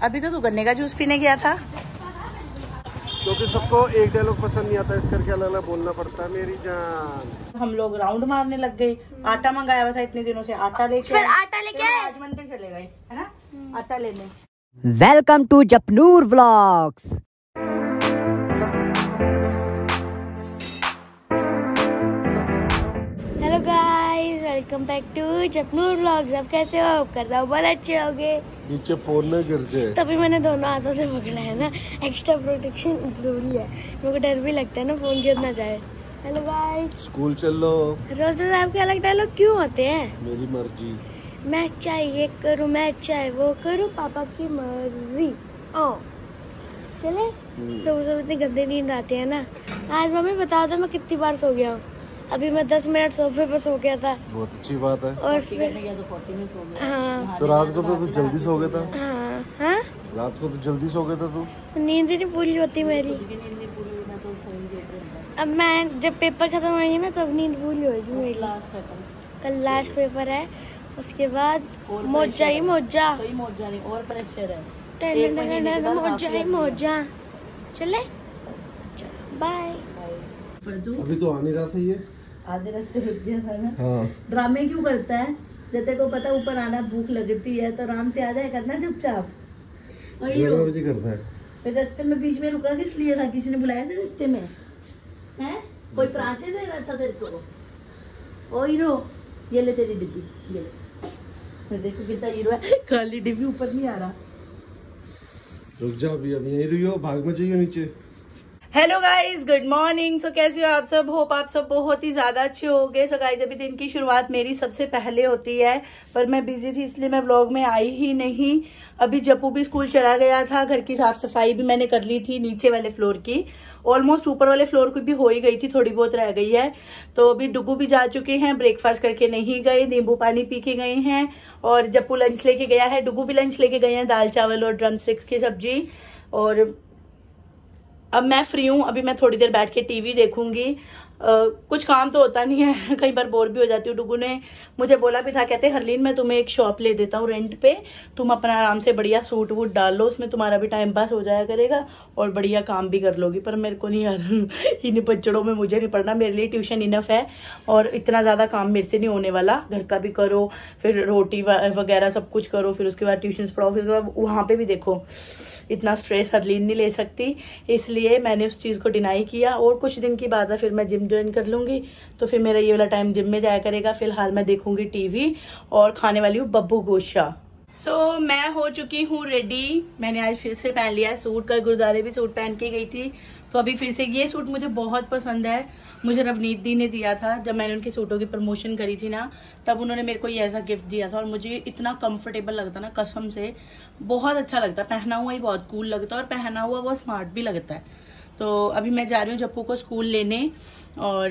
अभी तो तू गन्ने का जूस पीने गया था। क्योंकि सबको एक डायलॉग पसंद नहीं आता, इस करके अलग अलग बोलना पड़ता है मेरी जान। हम लोग राउंड मारने लग गए। आटा मंगाया हुआ था इतने दिनों से, आटा लेके आज मंदिर चले गए, है ना, आटा लेने। Welcome to Japnoor vlogs. Hello guys, welcome back to Japnoor vlogs. आप कैसे हो? करता हूँ बहुत अच्छे होगे। नीचे फोन में गिर जाए तभी मैंने दोनों हाथों से पकड़ा है ना, एक्स्ट्रा प्रोटेक्शन जरूरी है। मेरे को डर भी लगता है ना फोन गिर ना जाए। हेलो गाइस, स्कूल चल लो। रोज रोज आपके अलग डायलॉग क्यों होते हैं? मेरी मर्जी। मैं चाहे ये करूँ, मैं चाहे वो करूँ, पापा की मर्जी। ओ चले। सुबह सुबह इतनी गंदे नींद आती है ना। आज मम्मी बताओ तो मैं कितनी बार सो गया हूँ। अभी मैं 10 मिनट सोफे पर सो गया था। बहुत अच्छी बात है। और फिर हाँ, तो रात को तो तू जल्दी सो गया था। हाँ हाँ, रात को तो जल्दी सो गया था तू। नींद ही नहीं पूरी होती मेरी। अब मैं जब पेपर खत्म होंगे ना तब नींद पूरी होगी मेरी। कल लास्ट पेपर है, उसके बाद मोजा ही मोजा। और प्रेशर है, मोजा ही मोजा। चले, बाय। अभी तो आ नहीं रहा था ये, आधे रास्ते रुक गया था ना। हाँ। ड्रामे क्यों करता है? जब तेरे को पता ऊपर आना भूख लगती है तो आराम से आ जाए करना चुपचाप। बजे करता है। फिर रास्ते में बीच में रुका किस लिए था? किसी ने बुलाया था रास्ते में? हैं? कोई पराठे दे रहा था तेरे को? ओ हीरो, ये ले तेरी डिब्बी, ये ले। देखो कितना हीरो है, खाली डिब्बी ऊपर नहीं आ रहा। रुक जा, अभी यहीं रुको, भाग में चाहिए नीचे। Hello guys, good morning. So कैसे हो आप सब? होप आप सब बहुत ही ज्यादा अच्छे होंगे। सो गाइज, अभी दिन की शुरुआत मेरी सबसे पहले होती है, पर मैं बिजी थी इसलिए मैं व्लॉग में आई ही नहीं। अभी जप्पू भी स्कूल चला गया था। घर की साफ सफाई भी मैंने कर ली थी, नीचे वाले फ्लोर की। ऑलमोस्ट ऊपर वाले फ्लोर की भी हो ही गई थी, थोड़ी बहुत रह गई है। तो अभी डुगू भी जा चुके हैं, ब्रेकफास्ट करके नहीं गए, नींबू पानी पी के गए हैं। और जप्पू लंच लेके गया है, डुगू भी लंच लेके गए हैं, दाल चावल और ड्रम स्टिक्स की सब्जी। और अब मैं फ्री हूँ, अभी मैं थोड़ी देर बैठ के टीवी देखूंगी। कुछ काम तो होता नहीं है, कई बार बोर भी हो जाती हूँ। डुगू ने मुझे बोला भी था, कहते हरलीन मैं तुम्हें एक शॉप ले देता हूँ रेंट पे, तुम अपना आराम से बढ़िया सूट वूट डाल लो, उसमें तुम्हारा भी टाइम पास हो जाया करेगा और बढ़िया काम भी कर लोगी। पर मेरे को नहीं यार, इन बच्चों में मुझे नहीं पढ़ना, मेरे लिए ट्यूशन इनफ है और इतना ज्यादा काम मेरे से नहीं होने वाला। घर का भी करो, फिर रोटी वगैरह सब कुछ करो, फिर उसके बाद ट्यूशन पढ़ाओ, फिर वहां पे भी देखो, इतना स्ट्रेस हरलीन नहीं ले सकती। इसलिए मैंने उस चीज को डिनाई किया। और कुछ दिन की बात है, फिर मैं जिम ज्वाइन कर लूंगी, तो फिर मेरा ये वाला टाइम जिम में जाया करेगा। फिलहाल मैं देखूंगी टीवी और खाने वाली हूँ बब्बू गोशा। सो मैं हो चुकी हूँ रेडी। मैंने आज फिर से पहन लिया सूट, कल गुरुद्वारे भी सूट पहन के गई थी, तो अभी फिर से। ये सूट मुझे बहुत पसंद है, मुझे रवनीत दी ने दिया था जब मैंने उनके सूटों की प्रमोशन करी थी ना, तब उन्होंने मेरे को ये ऐसा गिफ्ट दिया था। और मुझे इतना कंफर्टेबल लगता ना, कसम से बहुत अच्छा लगता है। पहना हुआ ही बहुत कूल लगता है और पहना हुआ बहुत स्मार्ट भी लगता है। तो अभी मैं जा रही हूँ जप्पू को स्कूल लेने और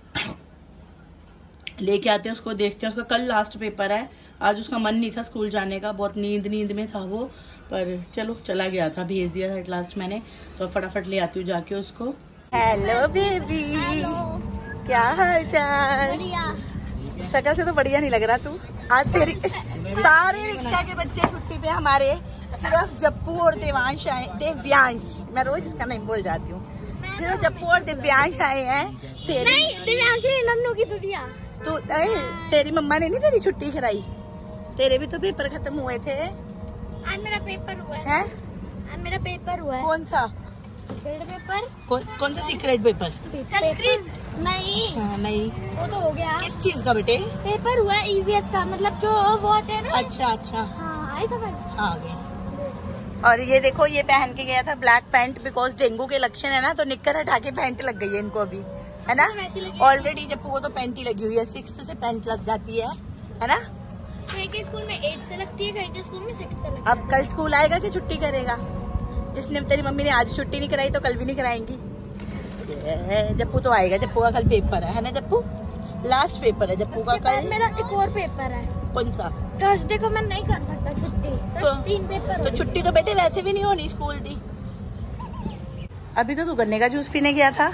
लेके आते हैं उसको, देखते हैं। उसका कल लास्ट पेपर है, आज उसका मन नहीं था स्कूल जाने का, बहुत नींद में था वो, पर चलो चला गया था, भेज दिया था एट लास्ट मैंने। तो फटाफट ले आती हूँ जाके उसको। हेलो बेबी, क्या हाल चाल? शक्ल से तो बढ़िया नहीं लग रहा तू। आज तेरी सारे रिक्शा के बच्चे छुट्टी पे, हमारे सिर्फ जप्पू और देवांश आए, दिव्यांश, मैं रोज इसका नाम भूल जाती हूँ। सिर्फ जप्पू और दिव्यांश आए हैं। दिव्यांश की दुनिया तो तेरी मम्मा ने नहीं तेरी छुट्टी कराई? तेरे भी तो पेपर खत्म हुए थे। आज मेरा पेपर हुआ है। आज मेरा पेपर हुआ है। कौन सा सीक्रेट पेपर? कौन सा सीक्रेट पेपर? संस्कृत नहीं। हाँ, नहीं, वो तो हो गया। किस चीज का बेटे? पेपर हुआ है ईवीएस का, मतलब जो वो होते हैं ना। अच्छा हाँ, आई समझ। हाँ, गए। और ये देखो, ये पहन के गया था ब्लैक पैंट, बिकॉज डेंगू के लक्षण है ना, तो निक्कर हटा के पैंट लग गई है इनको अभी, है ना। ऑलरेडी जब वो तो पैंट ही लगी हुई है, 6th से पैंट लग जाती है ना। कहीं के स्कूल में 8 से लगती है, कहीं के स्कूल में 6 से लगती है। अब कल स्कूल आएगा कि छुट्टी करेगा? जिसने तेरी मम्मी ने आज छुट्टी नहीं कराई तो कल भी नहीं कराएंगी। जप्पू तो आएगा, जप्पू का कल पेपर है ना जप्पू? लास्ट पेपर है जप्पू का कल। मेरा एक और पेपर है। कौन सा? थर्सडे को मैं नहीं कर सकता छुट्टी, सिर्फ 3 पेपर। तो छुट्टी तो बेटे वैसे भी नहीं होनी स्कूल दी। अभी तो तू गन्ने का जूस पीने गया था,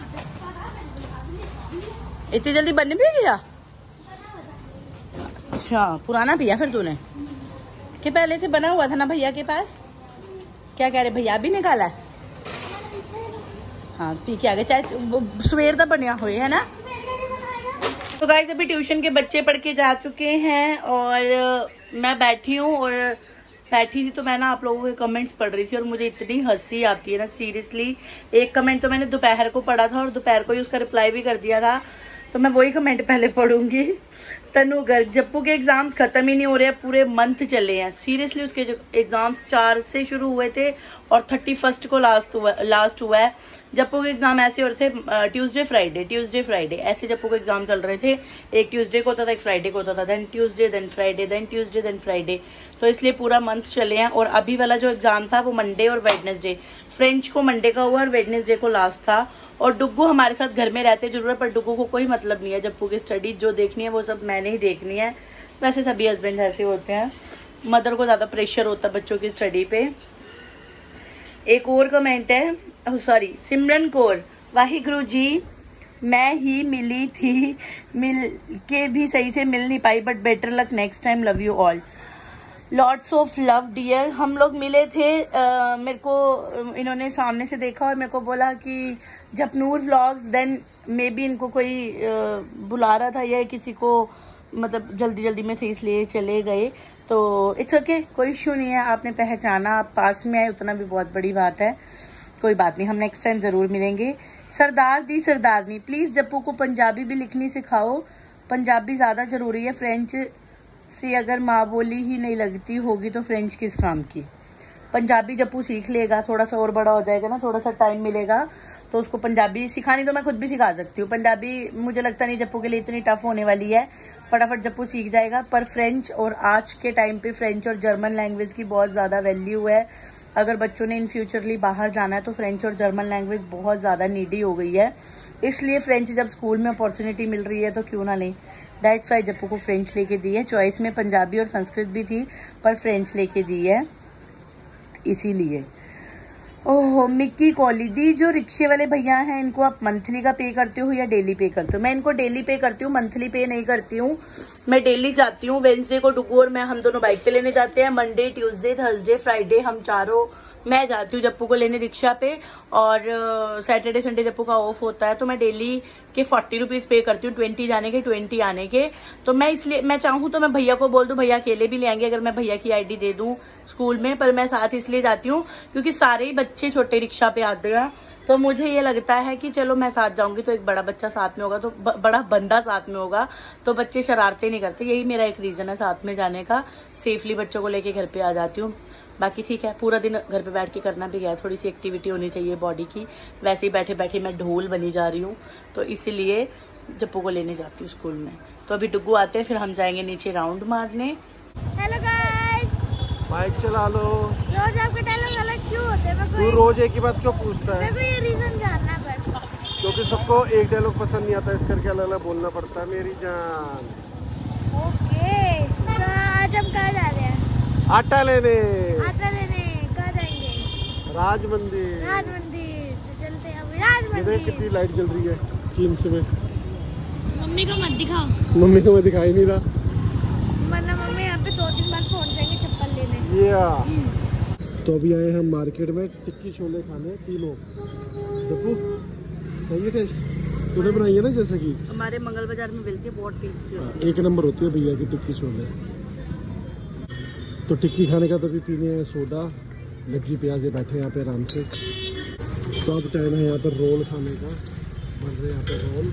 इतनी जल्दी बनने भी गया? अच्छा, पुराना पिया फिर तूने कि पहले से बना हुआ था ना भैया के पास? क्या कह रहे भैया भी निकाला है? हाँ पी के आ गए, चाहे सवेर का बनया हुए है ना। तो गाइस अभी ट्यूशन के बच्चे पढ़ के जा चुके हैं और मैं बैठी हूँ और बैठी थी तो मैं ना आप लोगों के कमेंट्स पढ़ रही थी और मुझे इतनी हंसी आती है ना सीरियसली। एक कमेंट तो मैंने दोपहर को पढ़ा था और दोपहर को ही उसका रिप्लाई भी कर दिया था, तो मैं वही कमेंट पहले पढ़ूंगी। तनु गर्ग, जप्पू के एग्ज़ाम्स ख़त्म ही नहीं हो रहे हैं, पूरे मंथ चले हैं सीरियसली। उसके जो एग्ज़ाम्स 4 से शुरू हुए थे और 31 को लास्ट हुआ है। जप्पू के एग्ज़ाम ऐसे हो रहे थे ट्यूसडे फ्राइडे ऐसे जप्पू के एग्ज़ाम चल रहे थे। एक ट्यूसडे को होता था, एक फ्राइडे को होता था, then Tuesday then Friday then Tuesday then Friday, तो इसलिए पूरा मंथ चले हैं। और अभी वाला जो एग्ज़ाम था वो मंडे और वेडनेसडे, फ्रेंच को मंडे का हुआ और वेडनेसडे को लास्ट था। और डुग्गू हमारे साथ घर में रहते जरूर है पर डुग्गू को कोई मतलब नहीं है जप्पू की स्टडी, जो देखनी है वो सब मैंने ही देखनी है। वैसे सभी हस्बैंड ऐसे होते हैं, मदर को ज़्यादा प्रेशर होता है बच्चों की स्टडी पे। एक और कमेंट है, सॉरी सिमरन कौर, वाहिगुरु जी मैं ही मिली थी, मिल के भी सही से मिल नहीं पाई, but better luck next time, love you all. Lots of love dear. हम लोग मिले थे, मेरे को इन्होंने सामने से देखा और मेरे को बोला कि Japnoor vlogs, then maybe इनको कोई बुला रहा था या किसी को, मतलब जल्दी में थे इसलिए चले गए। तो इट्स ओके, कोई इशू नहीं है, आपने पहचाना, आप पास में आए, उतना भी बहुत बड़ी बात है। कोई बात नहीं, हम नेक्स्ट टाइम ज़रूर मिलेंगे। सरदार दी सरदारनी, प्लीज़ जप्पू को पंजाबी भी लिखनी सिखाओ, पंजाबी ज़्यादा ज़रूरी है, फ्रेंच से अगर माँ बोली ही नहीं लगती होगी तो फ्रेंच किस काम की। पंजाबी जप्पू सीख लेगा, थोड़ा सा और बड़ा हो जाएगा ना, थोड़ा सा टाइम मिलेगा तो उसको पंजाबी सिखानी तो मैं खुद भी सिखा सकती हूँ। पंजाबी मुझे लगता नहीं जप्पू के लिए इतनी टफ होने वाली है, फटाफट जप्पू सीख जाएगा। पर फ्रेंच, और आज के टाइम पे फ्रेंच और जर्मन लैंग्वेज की बहुत ज़्यादा वैल्यू है। अगर बच्चों ने इन फ्यूचरली बाहर जाना है तो फ्रेंच और जर्मन लैंग्वेज बहुत ज़्यादा नीडी हो गई है, इसलिए फ्रेंच जब स्कूल में अपॉर्चुनिटी मिल रही है तो क्यों ना लें। दैट्स वाई जप्पू को फ्रेंच लेके दी है। चॉइस में पंजाबी और संस्कृत भी थी पर फ्रेंच लेके दी है इसीलिए। ओहो, मिक्की कॉली दी, जो रिक्शे वाले भैया हैं इनको आप मंथली का पे करते हो या डेली पे करते हो? मैं इनको डेली पे करती हूँ, मंथली पे नहीं करती हूँ। मैं डेली जाती हूँ। वेंसडे को डुगू और मैं, हम दोनों बाइक पे लेने जाते हैं। मंडे, ट्यूसडे, थर्सडे, फ्राइडे हम चारों, मैं जाती हूँ जप्पू को लेने रिक्शा पे, और सैटरडे संडे जप्पू का ऑफ होता है तो मैं डेली के 40 रुपीज़ पे करती हूँ, 20 जाने के 20 आने के। तो मैं इसलिए, मैं चाहूँ तो मैं भैया को बोल दूँ, भैया अकेले भी ले आएंगे अगर मैं भैया की आईडी दे दूँ स्कूल में, पर मैं साथ इसलिए जाती हूँ क्योंकि सारे ही बच्चे छोटे रिक्शा पे आते हैं, तो मुझे ये लगता है कि चलो मैं साथ जाऊंगी तो एक बड़ा बच्चा साथ में होगा, तो बड़ा बंदा साथ में होगा तो बच्चे शरारते नहीं करते। यही मेरा एक रीज़न है साथ में जाने का। सेफली बच्चों को लेके घर पे आ जाती हूँ। बाकी ठीक है, पूरा दिन घर पे बैठ के करना भी है, थोड़ी सी एक्टिविटी होनी चाहिए बॉडी की। वैसे ही बैठे बैठे मैं ढोल बनी जा रही हूँ, तो इसीलिए जप्पू को लेने जाती हूँ स्कूल में। तो अभी डुगू आते हैं, फिर हम जाएंगे नीचे राउंड मारने। हेलो गाइस, बाइक चला लो। रोज आपके डायलॉग अलग क्यों होते हैं? तू रोज एक ही बात क्यों पूछता है? मेरे को ये रीजन जानना है बस। क्योंकि सबको एक डायलॉग पसंद नहीं आता, इस करके अलग अलग बोलना पड़ता है मेरी जान। ओके, तो आज हम कहाँ जा रहे हैं? आटा लेने। आटा लेने कहाँ जाएंगे? राज मंदिर। राज मंदिर, तो चलते हैं अभी राज ये देख मंदिर। कितनी लाइट जल रही है कीम्स में। मम्मी को मत दिखाओ। मम्मी को मैं दिखाई नहीं रहा, वरना मम्मी यहाँ पे 2-3 बार पहुँच जाएंगे चप्पल लेने। तो अभी आए हम मार्केट में टिक्की छोले खाने तीनों। जप्पू सही है टेस्ट? तूने बनाई है ना जैसे कि हमारे मंगल बाजार में मिलती है, बहुत टेस्टी है। एक नंबर होती है भैया की टिक्की छोले। तो टिक्की खाने का तो भी पीने हैं सोडा, लग्गी प्याज, बैठे यहाँ पे आराम से। तो अब टाइम है यहाँ पर रोल खाने का, बन रहे यहाँ पे रोल।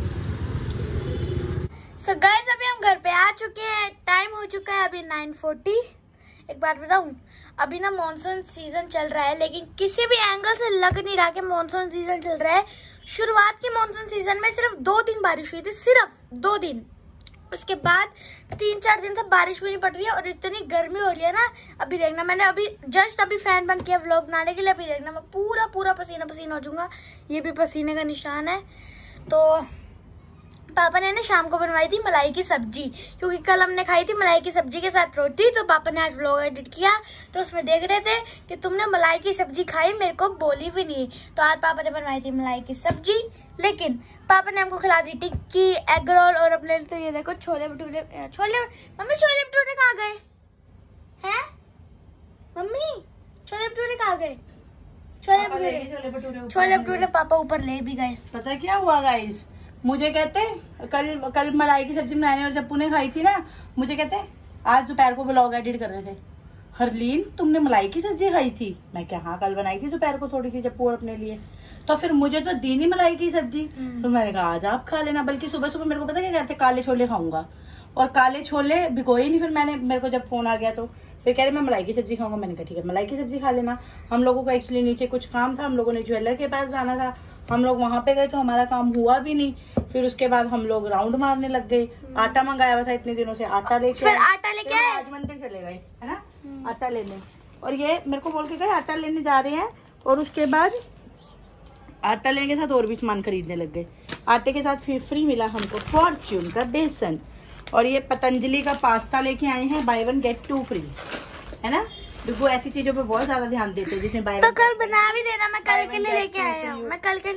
सो गाइस अभी हम घर पे आ चुके हैं, टाइम हो चुका है अभी 9:40। एक बात बताऊं, अभी ना मॉनसून सीजन चल रहा है, लेकिन किसी भी एंगल से लग नहीं रहा कि मॉनसून सीजन चल रहा है। शुरुआत के मॉनसून सीजन में सिर्फ 2 दिन बारिश हुई थी, सिर्फ 2 दिन। उसके बाद 3-4 दिन से बारिश भी नहीं पड़ रही है और इतनी गर्मी हो रही है ना। अभी देखना, मैंने अभी जस्ट अभी फैन बंद किया व्लॉग बनाने के लिए। अभी देखना मैं पूरा पसीना पसीना हो जाऊंगा। ये भी पसीने का निशान है। तो पापा ने ना शाम को बनवाई थी मलाई की सब्जी, क्योंकि कल हमने खाई थी मलाई की सब्जी के साथ रोटी। तो पापा ने आज व्लॉग एडिट किया तो उसमें देख रहे थे कि तुमने मलाई की सब्जी खाई, मेरे को बोली भी नहीं। तो आज पापा ने बनवाई थी मलाई की सब्जी, लेकिन पापा ने हमको खिला दी टिक्की, एग रोल और अपने तो ये देखो छोले भटूरे। मम्मी छोले भटूरे कहाँ गए हैं? मम्मी छोले भटूरे कहाँ आ गए छोले भटूरे पापा ऊपर ले भी गए। पता क्या हुआ गाइस, मुझे कहते कल मलाई की सब्जी बनाने और जप्पू ने खाई थी ना, मुझे कहते आज दोपहर को व्लॉग एडिट कर रहे थे, हरलीन तुमने मलाई की सब्जी खाई थी? मैं क्या हाँ कल बनाई थी दोपहर को थोड़ी सी जप्पू और अपने लिए, तो फिर मुझे तो दी नहीं मलाई की सब्जी। तो मैंने कहा आज आप खा लेना, बल्कि सुबह सुबह मेरे को पता क्या कहते काले छोले खाऊंगा, और काले छोले भिगोए नहीं। फिर मेरे को जब फोन आ गया तो फिर कह रहे मैं मलाई की सब्जी खाऊंगा। मैंने कहा ठीक है मलाई की सब्जी खा लेना। हम लोगों को एक्चुअली नीचे कुछ काम था, हम लोगों ने ज्वेलर के पास जाना था, हम लोग वहां पे गए तो हमारा काम हुआ भी नहीं। फिर उसके बाद हम लोग राउंड मारने लग गए। आटा मंगाया हुआ था इतने दिनों से, आटा लेके आज मंदिर चले गए है ना आटा लेने, और ये मेरे को बोल के गए आटा लेने जा रहे हैं, और उसके बाद आटा लेने के साथ और भी सामान खरीदने लग गए। आटे के साथ फिर फ्री मिला हमको फॉर्च्यून का बेसन, और ये पतंजलि का पास्ता लेके आए हैं, बाय 1 गेट 2 फ्री है ना। देखो ऐसी चीजों पे बहुत ज्यादा ध्यान देते हैं जिसमें बाय तो कल बना भी देना, मैं कल के लिए लेके आया हूँ। मैं कल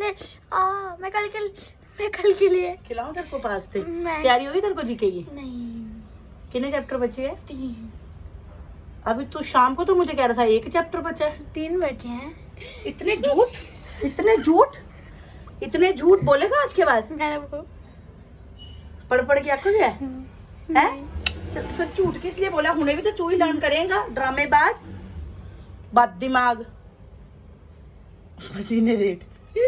के लिए खिलाऊं तेरे को पास्ते? तैयारी होगी तेरे को जीके की? नहीं। कितने चैप्टर बचे हैं? 3। अभी तू शाम को तो मुझे कह रहा था 1 चैप्टर बचा है। 3 बचे हैं। इतने झूठ बोलेगा आज के बाद? पढ़ के आपको क्या है? फिर झूठ किस लिए बोला? हुने भी तो तू ही लर्न करेगा, ड्रामेबाज बात दिमाग। पसीने देख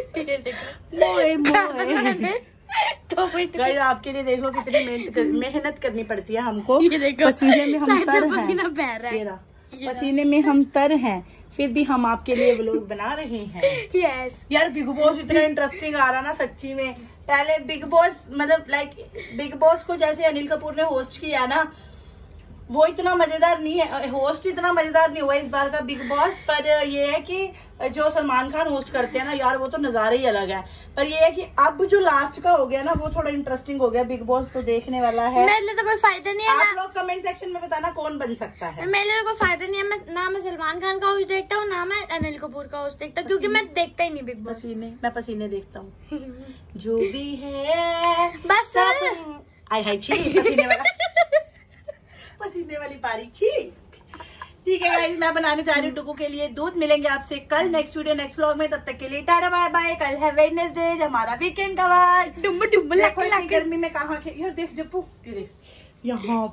गाइस आपके लिए देख लो कितनी मेहनत करनी पड़ती है हमको। पसीने में हम तर हैं, पसीने में हम तर हैं, फिर भी हम आपके लिए व्लॉग बना रहे हैं। यस यार बिग बॉस इतना इंटरेस्टिंग आ रहा ना सच्ची में। पहले बिग बॉस मतलब बिग बॉस को जैसे अनिल कपूर ने होस्ट किया ना, वो इतना मजेदार नहीं है, होस्ट इतना मजेदार नहीं हुआ इस बार का बिग बॉस। पर ये है कि जो सलमान खान होस्ट करते हैं ना यार, वो तो नजारा ही अलग है। पर ये है कि अब जो लास्ट का हो गया ना, वो थोड़ा इंटरेस्टिंग हो गया। बिग बॉस तो देखने वाला है। मेरे लिए तो कोई फायदा नहीं है। आप लोग कमेंट सेक्शन में बताना कौन बन सकता है। मेरे लिए कोई फायदा नहीं है। ना मैं सलमान खान का होस्ट देखता हूँ, ना मैं अनिल कपूर का होस्ट देखता हूँ, क्योंकि मैं देखता ही नहीं बिग बॉस। मैं पसीने देखता हूँ जो भी है बस। आय हाय छी पसीने वाला पसीने वाली पारी छी। ठीक है गाइस, मैं बनाने जा रही हूँ टुकू के लिए दूध। मिलेंगे आपसे कल नेक्स्ट वीडियो नेक्स्ट व्लॉग में, तब तक के लिए टाटा बाय बाय। कल है वेडनेसडे, हमारा वीकेंड का वार। डुम्बल गर्मी में कहाँ यार देख जप्पू, ये देख यहाँ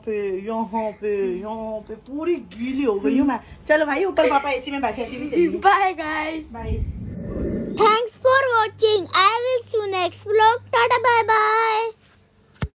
पे पूरी गीली हो गई हूँ मैं। चलो भाई ऊपर पापा एसी में बैठे, bye guys, bye. Thanks for watching. I will see you next vlog. Tata bye bye.